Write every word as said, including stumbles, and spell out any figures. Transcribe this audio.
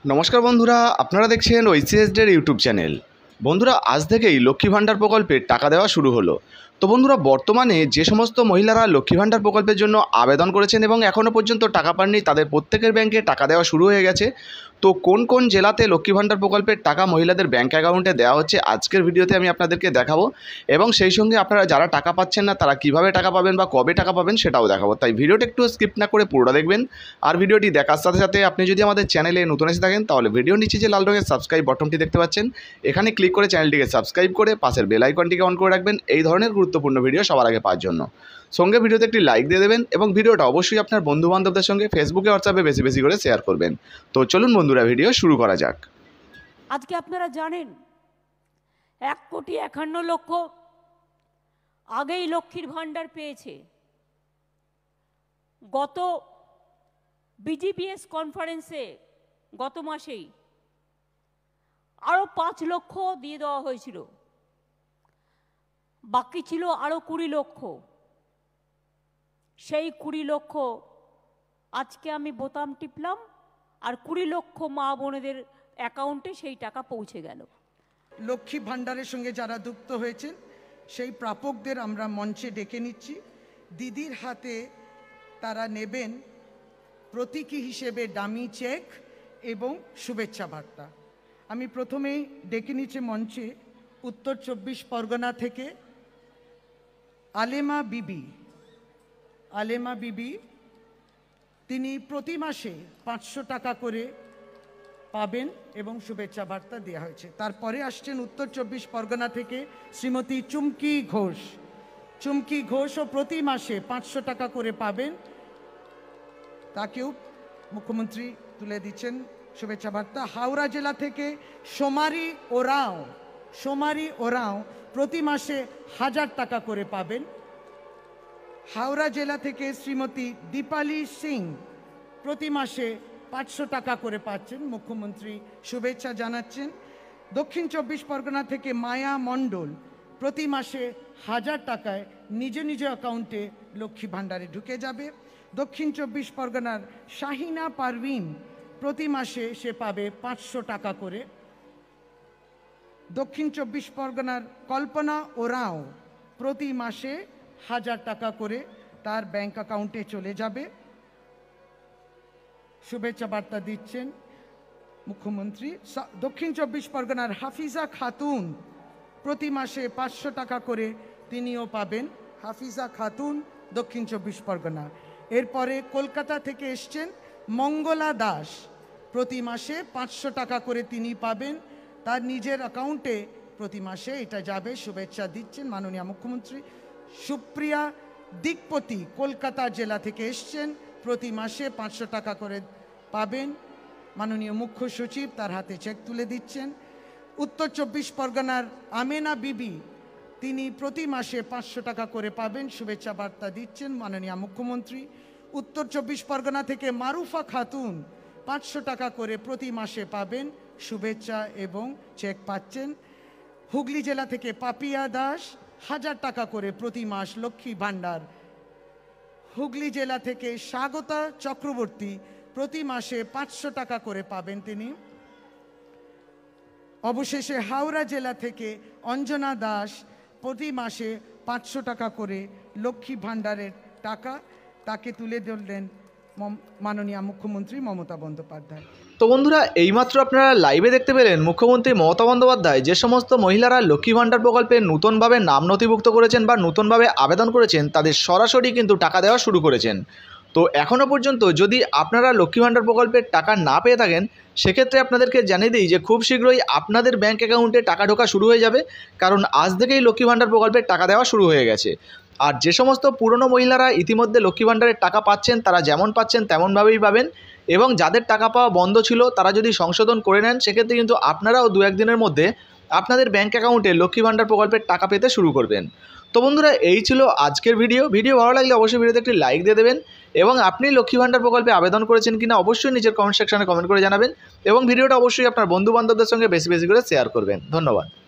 নমস্কার বন্ধুরা, আপনারা দেখছেন ওইসিএসডের ইউটিউব চ্যানেল। বন্ধুরা, আজ থেকেই লক্ষ্মী ভাণ্ডার প্রকল্পের টাকা দেওয়া শুরু হলো। তো বন্ধুরা, বর্তমানে যে সমস্ত মহিলারা লক্ষ্মী ভাণ্ডার প্রকল্পের জন্য আবেদন করেছেন এবং এখনও পর্যন্ত টাকা পাননি, তাদের প্রত্যেকের ব্যাংকে টাকা দেওয়া শুরু হয়ে গেছে। তো কোন কোন জেলাতে লক্ষ্মী ভাণ্ডার প্রকল্পের টাকা মহিলাদের ব্যাংক অ্যাকাউন্টে দেওয়া হচ্ছে আজকের ভিডিওতে আমি আপনাদেরকে দেখাবো, এবং সেই সঙ্গে আপনারা যারা টাকা পাচ্ছেন না তারা কিভাবে টাকা পাবেন বা কবে টাকা পাবেন সেটাও দেখাবো। তাই ভিডিওটা একটু স্কিপ না করে পুরোটা দেখবেন। আর ভিডিওটি দেখার সাথে সাথে আপনি যদি আমাদের চ্যানেলে নতুন এসে থাকেন তাহলে ভিডিওর নিচে যে লাল রঙের সাবস্ক্রাইব বাটনটি দেখতে পাচ্ছেন, এখানে ক্লিক করে চ্যানেলটিকে সাবস্ক্রাইব করে পাশের বেল আইকনটিকে অন করে রাখবেন এই ধরনের গুরুত্বপূর্ণ ভিডিও সবার আগে পাওয়ার জন্য। সঙ্গে ভিডিওতে একটি লাইক দিয়ে দেবেন এবং ভিডিওটা অবশ্যই আপনার বন্ধুবান্ধবদের সঙ্গে ফেসবুকে হোয়াটসঅ্যাপে বেশি বেশি করে শেয়ার করবেন। তো চলুন বন্ধুরা, ভিডিও শুরু করা যাক। আজকে আপনারা জানেন এক কোটি একান্ন লক্ষ আগেই লক্ষ্মীর ভাণ্ডার পেয়েছে। গত বিজিপিএস কনফারেন্সে গত মাসেই আরও পাঁচ লক্ষ দিয়ে দেওয়া হয়েছিল, বাকি ছিল আরও কুড়ি লক্ষ। সেই কুড়ি লক্ষ আজকে আমি বোতাম টিপলাম আর কুড়ি লক্ষ মা বোনেদের অ্যাকাউন্টে সেই টাকা পৌঁছে গেল। লক্ষ্মী ভাণ্ডারের সঙ্গে যারা যুক্ত হয়েছেন সেই প্রাপকদের আমরা মঞ্চে ডেকে নিচ্ছি। দিদির হাতে তারা নেবেন প্রতীকী হিসেবে ডামি চেক এবং শুভেচ্ছা বার্তা। আমি প্রথমেই ডেকে নিচ্ছি মঞ্চে উত্তর চব্বিশ পরগনা থেকে আলেমা বিবি। আলেমা বিবি তিনি প্রতি মাসে পাঁচশো টাকা করে পাবেন এবং শুভেচ্ছা বার্তা দেওয়া হয়েছে। তারপরে আসছেন উত্তর চব্বিশ পরগনা থেকে শ্রীমতী চুমকি ঘোষ। চুমকি ঘোষও প্রতি মাসে পাঁচশো টাকা করে পাবেন, তাকেও মুখ্যমন্ত্রী তুলে দিচ্ছেন শুভেচ্ছা বার্তা। হাওড়া জেলা থেকে সোমারি ওরাও সোমারি ওরাও প্রতি মাসে হাজার টাকা করে পাবেন। হাওড়া জেলা থেকে শ্রীমতী দীপালি সিং প্রতি মাসে পাঁচশো টাকা করে পাচ্ছেন, মুখ্যমন্ত্রী শুভেচ্ছা জানাচ্ছেন। দক্ষিণ চব্বিশ পরগনা থেকে মায়া মণ্ডল প্রতি মাসে হাজার টাকায় নিজ নিজ অ্যাকাউন্টে লক্ষ্মী ভাণ্ডারে ঢুকে যাবে। দক্ষিণ চব্বিশ পরগনার শাহিনা পারভিন প্রতি মাসে সে পাবে পাঁচশো টাকা করে। দক্ষিণ চব্বিশ পরগনার কল্পনা ওরাও প্রতি মাসে হাজার টাকা করে তার ব্যাংক অ্যাকাউন্টে চলে যাবে। শুভেচ্ছা বার্তা দিচ্ছেন মুখ্যমন্ত্রী। দক্ষিণ চব্বিশ পরগনার হাফিজা খাতুন প্রতি মাসে পাঁচশো টাকা করে তিনিও পাবেন। হাফিজা খাতুন দক্ষিণ চব্বিশ পরগনা। এরপরে কলকাতা থেকে এসছেন মঙ্গলা দাস, প্রতি মাসে পাঁচশো টাকা করে তিনি পাবেন, তার নিজের অ্যাকাউন্টে প্রতি মাসে এটা যাবে। শুভেচ্ছা দিচ্ছেন মাননীয় মুখ্যমন্ত্রী। সুপ্রিয়া দিকপতি কলকাতা জেলা থেকে এসছেন, প্রতি মাসে পাঁচশো টাকা করে পাবেন, মাননীয় মুখ্য সচিব তার হাতে চেক তুলে দিচ্ছেন। উত্তর চব্বিশ পরগনার আমেনা বিবি তিনি প্রতি মাসে পাঁচশো টাকা করে পাবেন, শুভেচ্ছা বার্তা দিচ্ছেন মাননীয় মুখ্যমন্ত্রী। উত্তর চব্বিশ পরগনা থেকে মারুফা খাতুন পাঁচশো টাকা করে প্রতি মাসে পাবেন, শুভেচ্ছা এবং চেক পাচ্ছেন। হুগলি জেলা থেকে পাপিয়া দাস হাজার টাকা করে প্রতি মাস লক্ষ্মী ভাণ্ডার। হুগলি জেলা থেকে স্বাগতা চক্রবর্তী প্রতি মাসে পাঁচশো টাকা করে পাবেন তিনি। অবশেষে হাওড়া জেলা থেকে অঞ্জনা দাস প্রতি মাসে পাঁচশো টাকা করে লক্ষ্মী ভাণ্ডারের টাকা তাকে তুলে ধরলেন মাননীয় মুখ্যমন্ত্রী মমতা বন্দ্যোপাধ্যায়। তো বন্ধুরা, এইমাত্র আপনারা লাইভে দেখতে পেলেন মুখ্যমন্ত্রী মমতা বন্দ্যোপাধ্যায় যে সমস্ত মহিলারা লক্ষ্মী ভাণ্ডার প্রকল্পে নতুনভাবে নাম নথিভুক্ত করেছেন বা নতুনভাবে আবেদন করেছেন তাদের সরাসরি কিন্তু টাকা দেওয়া শুরু করেছেন। তো এখনও পর্যন্ত যদি আপনারা লক্ষ্মী ভাণ্ডার প্রকল্পের টাকা না পেয়ে থাকেন, সেক্ষেত্রে আপনাদেরকে জানিয়ে দিই যে খুব শীঘ্রই আপনাদের ব্যাঙ্ক অ্যাকাউন্টে টাকা ঢোকা শুরু হয়ে যাবে, কারণ আজ থেকেই লক্ষ্মী ভাণ্ডার প্রকল্পের টাকা দেওয়া শুরু হয়ে গেছে। আর যে সমস্ত পুরনো মহিলারা ইতিমধ্যে লক্ষ্মী ভাণ্ডারের টাকা পাচ্ছেন তারা যেমন পাচ্ছেন তেমনভাবেই পাবেন, এবং যাদের টাকা পাওয়া বন্ধ ছিল তারা যদি সংশোধন করে নেন সেক্ষেত্রে কিন্তু আপনারাও দু একদিনের মধ্যে আপনাদের ব্যাঙ্ক অ্যাকাউন্টে লক্ষ্মী ভাণ্ডার প্রকল্পের টাকা পেতে শুরু করবেন। তো বন্ধুরা, এই ছিল আজকের ভিডিও। ভিডিও ভালো লাগলে অবশ্যই ভিডিওতে একটি লাইক দিয়ে দেবেন, এবং আপনি লক্ষ্মী ভাণ্ডার প্রকল্পে আবেদন করেছেন কিনা অবশ্যই নিচের কমেন্ট সেকশনে কমেন্ট করে জানাবেন, এবং ভিডিওটা অবশ্যই আপনার বন্ধু বান্ধবদের সঙ্গে বেশি বেশি করে শেয়ার করবেন। ধন্যবাদ।